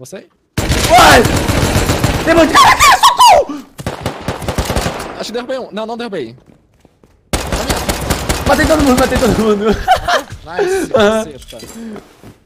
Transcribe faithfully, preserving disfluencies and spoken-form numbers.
Você? Ai! Tem muito... Caraca, socorro! Acho que derrubei um. Não, não derrubei. Matei todo mundo, matei todo mundo. Nice, caceta.